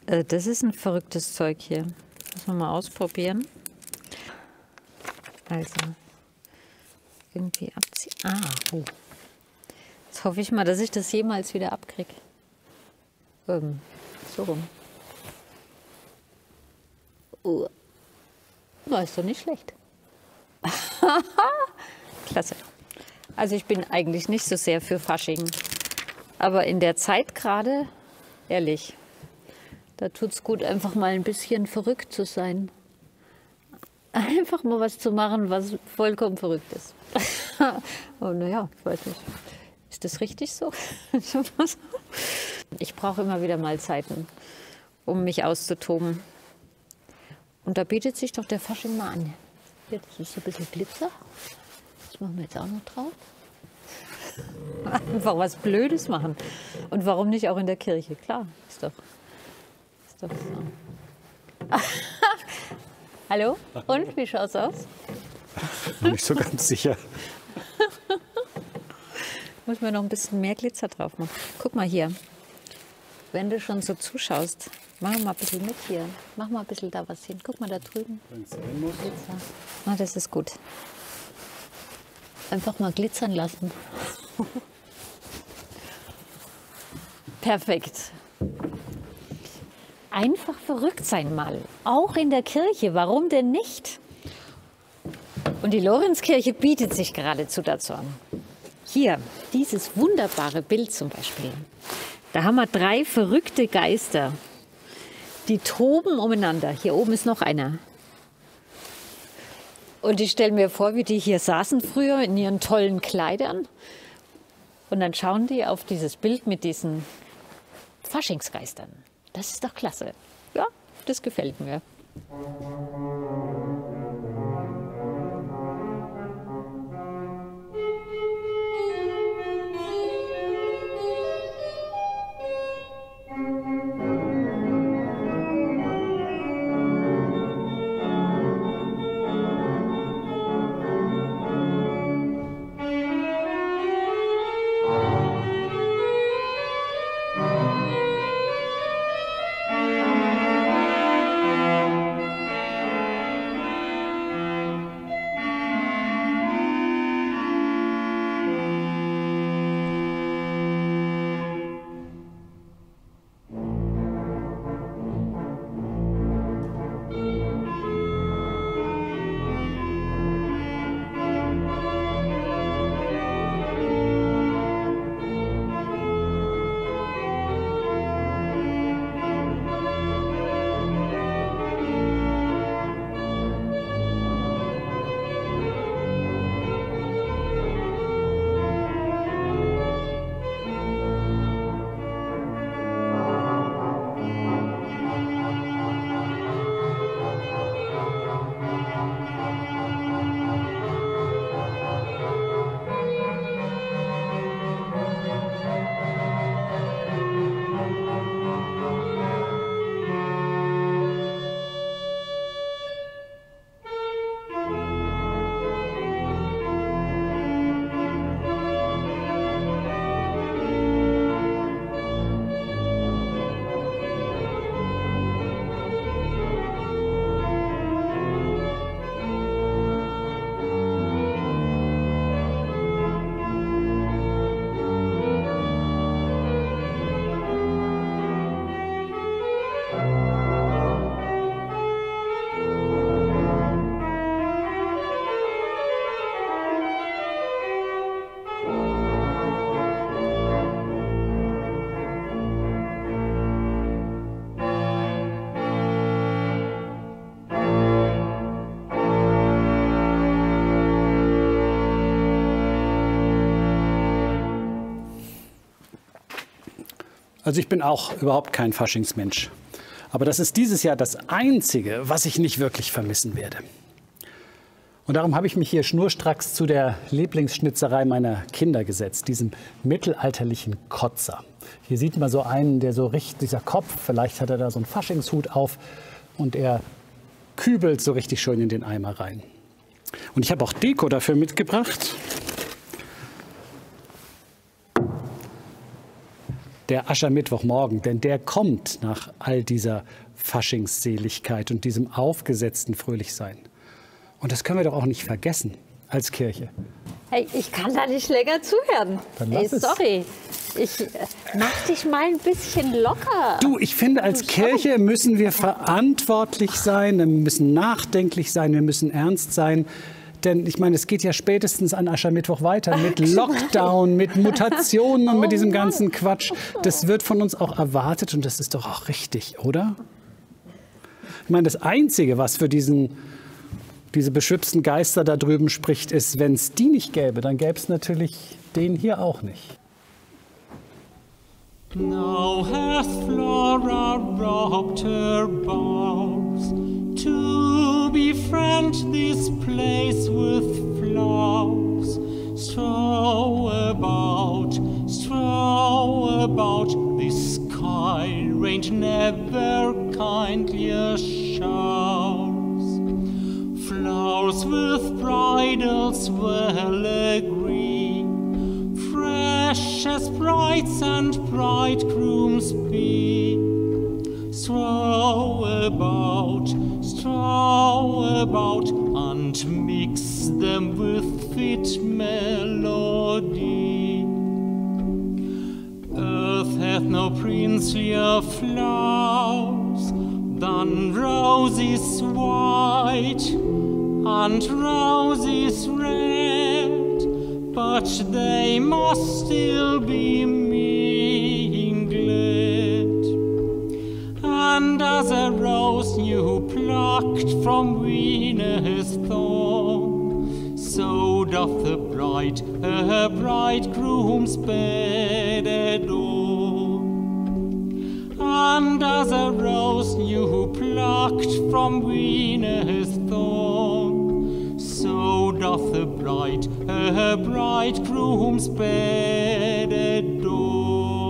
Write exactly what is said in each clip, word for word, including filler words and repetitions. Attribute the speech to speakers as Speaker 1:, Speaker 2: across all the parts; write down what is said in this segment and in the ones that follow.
Speaker 1: Äh, das ist ein verrücktes Zeug hier. Müssen wir mal ausprobieren. Also, irgendwie abziehen. Ah, oh. Jetzt hoffe ich mal, dass ich das jemals wieder abkriege. Ähm, so rum. Oh. Na, ist doch nicht schlecht. Klasse. Also ich bin eigentlich nicht so sehr für Fasching. Aber in der Zeit gerade, ehrlich, da tut es gut, einfach mal ein bisschen verrückt zu sein. Einfach mal was zu machen, was vollkommen verrückt ist. Oh, naja, ich weiß nicht. Ist das richtig so? Ich brauche immer wieder mal Zeiten, um mich auszutoben. Und da bietet sich doch der Fasching mal an. Hier, das ist so ein bisschen Glitzer. Das machen wir jetzt auch noch drauf. Einfach was Blödes machen. Und warum nicht auch in der Kirche? Klar, ist doch, ist doch so. Hallo? Und, wie schaut's aus?
Speaker 2: Noch nicht so ganz sicher.
Speaker 1: Muss man noch ein bisschen mehr Glitzer drauf machen. Guck mal hier. Wenn du schon so zuschaust, mach mal ein bisschen mit hier. Mach mal ein bisschen da was hin. Guck mal da drüben. Glitzer. Ah, das ist gut. Einfach mal glitzern lassen. Perfekt. Einfach verrückt sein mal. Auch in der Kirche. Warum denn nicht? Und die Lorenzkirche bietet sich geradezu dazu an. Hier, dieses wunderbare Bild zum Beispiel. Da haben wir drei verrückte Geister. Die toben umeinander. Hier oben ist noch einer. Und ich stelle mir vor, wie die hier saßen früher in ihren tollen Kleidern. Und dann schauen die auf dieses Bild mit diesen Faschingsgeistern. Das ist doch klasse. Ja, das gefällt mir.
Speaker 2: Also ich bin auch überhaupt kein Faschingsmensch. Aber das ist dieses Jahr das Einzige, was ich nicht wirklich vermissen werde. Und darum habe ich mich hier schnurstracks zu der Lieblingsschnitzerei meiner Kinder gesetzt, diesem mittelalterlichen Kotzer. Hier sieht man so einen, der so richtig, dieser Kopf, vielleicht hat er da so einen Faschingshut auf und er kübelt so richtig schön in den Eimer rein. Und ich habe auch Deko dafür mitgebracht. der Aschermittwochmorgen, denn der kommt nach all dieser Faschingsseligkeit und diesem aufgesetzten Fröhlichsein. Und das können wir doch auch nicht vergessen als Kirche.
Speaker 1: Hey, ich kann da nicht länger zuhören.
Speaker 2: Dann lass
Speaker 1: Ey,
Speaker 2: es.
Speaker 1: sorry. Ich äh, mach dich mal ein bisschen locker.
Speaker 2: Du, ich finde, als
Speaker 1: Du
Speaker 2: Kirche müssen wir verantwortlich sein, wir müssen nachdenklich sein, wir müssen ernst sein. Denn ich meine, es geht ja spätestens an Aschermittwoch weiter mit Lockdown, mit Mutationen und mit diesem ganzen Quatsch. Das wird von uns auch erwartet und das ist doch auch richtig, oder? Ich meine, das Einzige, was für diesen, diese beschwipsten Geister da drüben spricht, ist, wenn es die nicht gäbe, dann gäbe es natürlich den hier auch nicht.
Speaker 3: Now hath Flora robbed her boughs to befriend this place with flowers. Strow about, strow about this sky, rained never kindlier showers. Flowers with bridals well agree, fresh as brides and bridegrooms be. Strow about, strow about, and mix them with fit melody. Earth hath no princelier flowers than roses white and roses red, but they must still be mingled. And as a rose new plucked from Venus' thorn, so doth the bride her bridegroom's bed adorn. And as a rose new plucked from Venus' thorn, so doth the bride her bridegroom's bed adorn.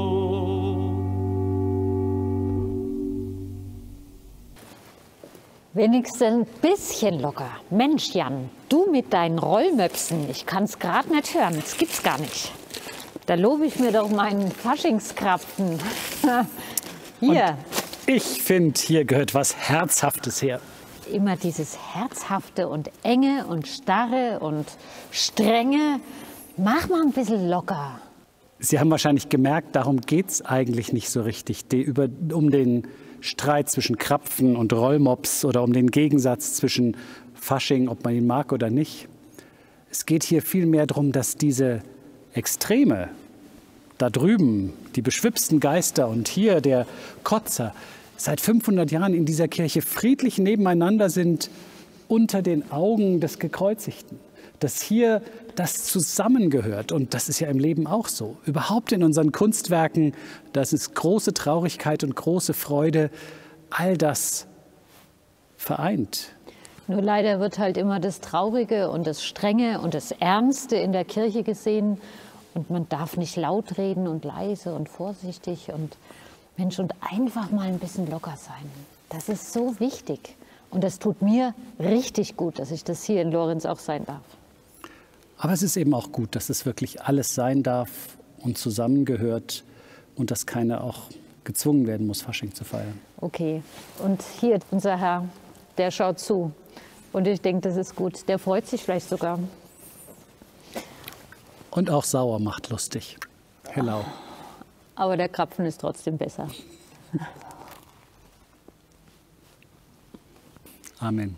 Speaker 1: Wenigstens ein bisschen locker. Mensch, Jan, du mit deinen Rollmöpsen, ich kann's gerade nicht hören, das gibt's gar nicht. Da lobe ich mir doch meinen Faschingskrapfen. Hier.
Speaker 2: Und ich finde, hier gehört was Herzhaftes her.
Speaker 1: Immer dieses Herzhafte und Enge und Starre und Strenge. Mach mal ein bisschen locker.
Speaker 2: Sie haben wahrscheinlich gemerkt, darum geht es eigentlich nicht so richtig. Die, über, um den Streit zwischen Krapfen und Rollmops oder um den Gegensatz zwischen Fasching, ob man ihn mag oder nicht. Es geht hier vielmehr darum, dass diese Extreme da drüben, die beschwipsten Geister und hier der Kotzer, seit fünfhundert Jahren in dieser Kirche friedlich nebeneinander sind unter den Augen des Gekreuzigten. Dass hier das zusammengehört und das ist ja im Leben auch so. Überhaupt in unseren Kunstwerken, das ist große Traurigkeit und große Freude, all das vereint.
Speaker 1: Nur leider wird halt immer das Traurige und das Strenge und das Ernste in der Kirche gesehen und man darf nicht laut reden und leise und vorsichtig und Mensch, und einfach mal ein bisschen locker sein. Das ist so wichtig. Und das tut mir richtig gut, dass ich das hier in Lorenz auch sein darf.
Speaker 2: Aber es ist eben auch gut, dass es wirklich alles sein darf und zusammengehört und dass keiner auch gezwungen werden muss, Fasching zu feiern.
Speaker 1: Okay, und hier unser Herr, der schaut zu. Und ich denke, das ist gut. Der freut sich vielleicht sogar.
Speaker 2: Und auch sauer macht lustig. Hello.
Speaker 1: Aber der Krapfen ist trotzdem besser.
Speaker 2: Amen.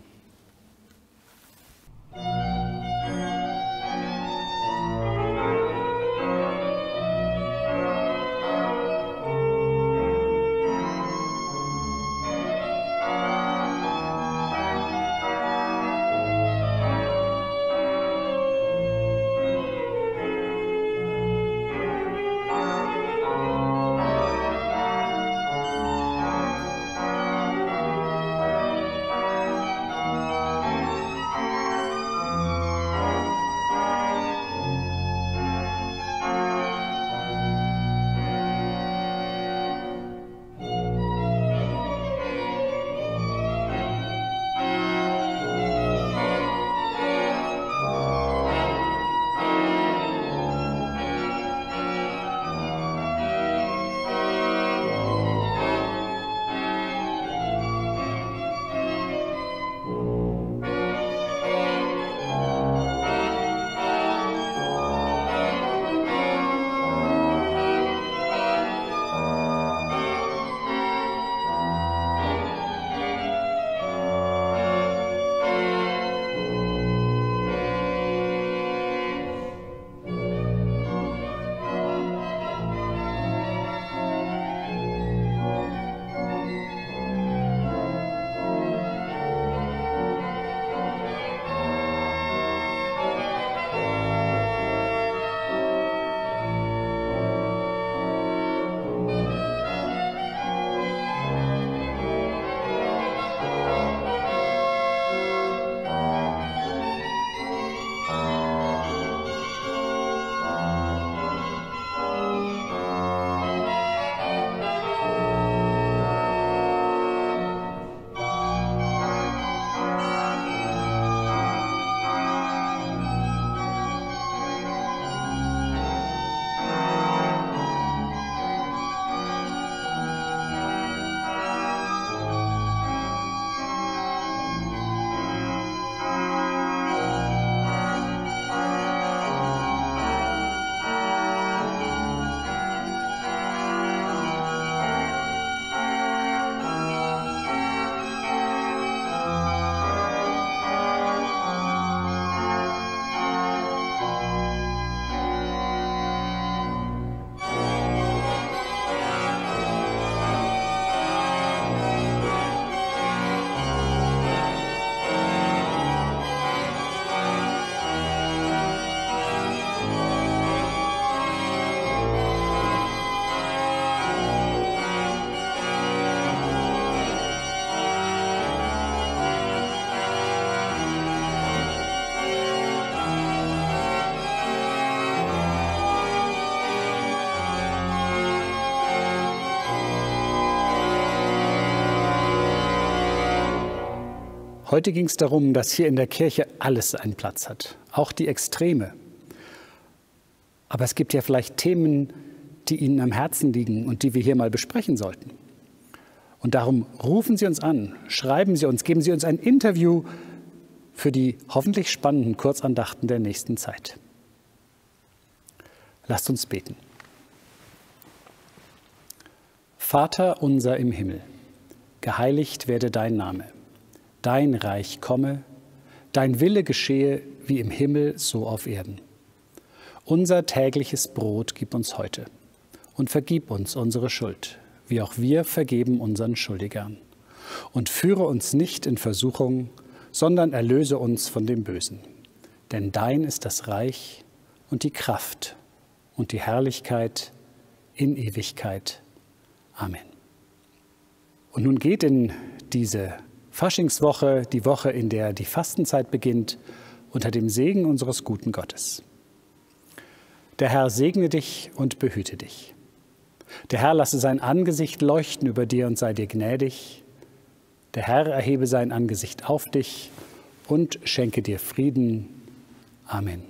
Speaker 2: Heute ging es darum, dass hier in der Kirche alles einen Platz hat, auch die Extreme. Aber es gibt ja vielleicht Themen, die Ihnen am Herzen liegen und die wir hier mal besprechen sollten. Und darum rufen Sie uns an, schreiben Sie uns, geben Sie uns ein Interview für die hoffentlich spannenden Kurzandachten der nächsten Zeit. Lasst uns beten. Vater unser im Himmel, geheiligt werde dein Name. Dein Reich komme, dein Wille geschehe wie im Himmel, so auf Erden. Unser tägliches Brot gib uns heute und vergib uns unsere Schuld, wie auch wir vergeben unseren Schuldigern. Und führe uns nicht in Versuchung, sondern erlöse uns von dem Bösen. Denn dein ist das Reich und die Kraft und die Herrlichkeit in Ewigkeit. Amen. Und nun geht in diese Faschingswoche, die Woche, in der die Fastenzeit beginnt, unter dem Segen unseres guten Gottes. Der Herr segne dich und behüte dich. Der Herr lasse sein Angesicht leuchten über dir und sei dir gnädig. Der Herr erhebe sein Angesicht auf dich und schenke dir Frieden. Amen.